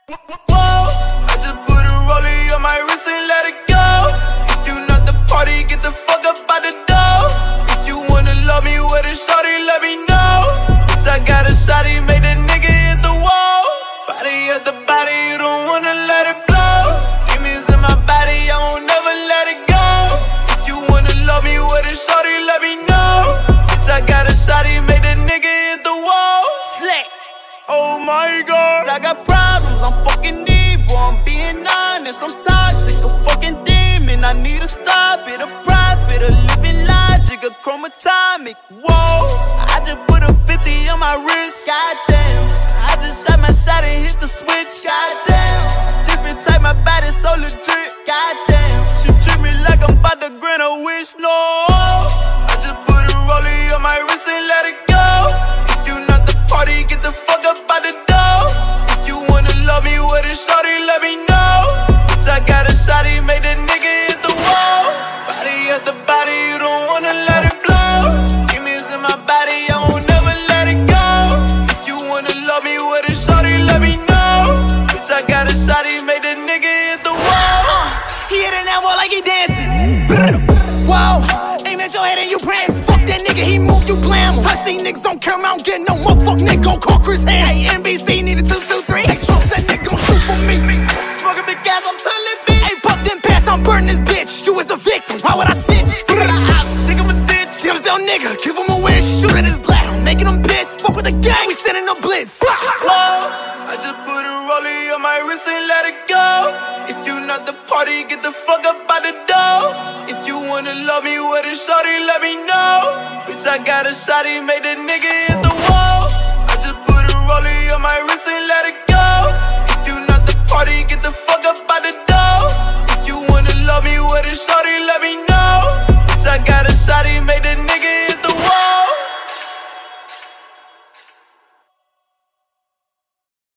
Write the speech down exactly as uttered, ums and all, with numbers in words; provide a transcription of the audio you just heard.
Whoa, I just put a rollie on my wrist and let it go. If you not the party, get the fuck up out the door. If you wanna love me with a shawty, let me know. Bitch, I got a shawty, made a nigga hit the wall. Body at the body, you don't wanna let it blow. Demons in my body, I won't never let it go. If you wanna love me with a shawty, let me know. Bitch, I got a shawty, made a nigga hit the wall. Slatt. Oh my god, I got problems, I'm fucking evil, I'm being honest, I'm toxic, a fucking demon, I need to stop it, a prophet, a living logic, a chromatomic. Whoa, I just put a fifty on my wrist, goddamn. I just shot my shot and hit the switch, goddamn. Different type, my body's so legit, goddamn. She treat me like I'm about to grant a wish, no. I just put a rollie on my wrist and let it go. If you not the party, get the fuck up out the door. If you wanna love me with a shawty, let me know. Bitch, I got a shawty, made a nigga hit the wall. Body at the body, you don't wanna let it blow. Demons in my body, I won't never let it go. If you wanna love me with a shawty, let me know. Bitch, I got a shawty, made a nigga hit the wall. uh, He hitting that wall like he dancing. Whoa, aim at your head and you prancing. Fuck that nigga, he move, you blam. Touch these niggas, don't care, I don't get no motherfuck nigga, gon' call Chris hand. Hey, N B C needed two, two, three. Hey, Trump said nigga gon' shoot for me. Smoking big gas, I'm telling bitch. Hey, fuck them pass, I'm burning this bitch. You was a victim, why would I snitch? Think I'm a bitch. Tim's down nigga, give him a wish. Shoot at his black, I'm making him piss. Fuck with the gang, we sending a blitz. Whoa, I just put a rollie on my wrist and let it go. If you not the party, get the fuck up out the door. If you wanna love me with a shawty, let me know. Bitch, I got a shawty, made a nigga hit the wall. I just put a rollie on my wrist and let it go.